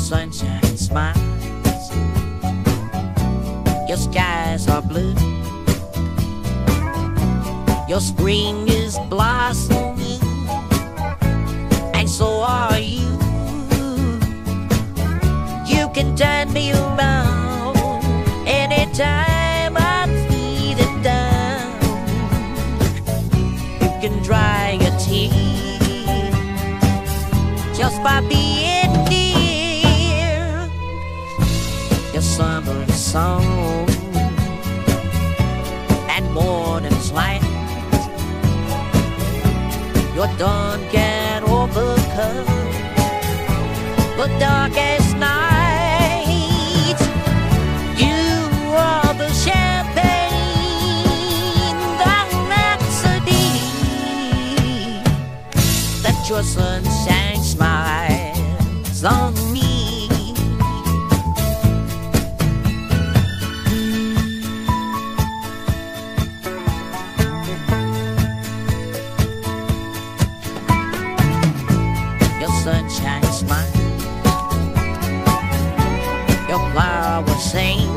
sunshine smiles, your skies are blue, your spring is blossoming, and so are you. You can turn me around anytime I'm feeling down. You can dry your tears just by being near. Your summer song and morning's light, your dawn can overcome the darkest night. You are the champagne, the rhapsody that your sunshine smiles on me. Your sunshine smile, your flowers sing,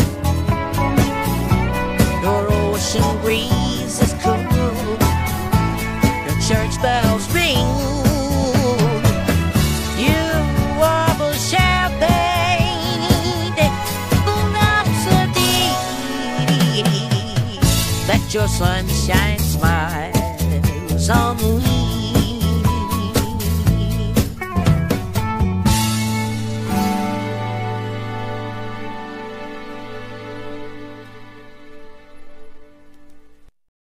your ocean breeze is cool, your church bells ring. You are the champagne, the rhapsody that your sunshine smiles on me.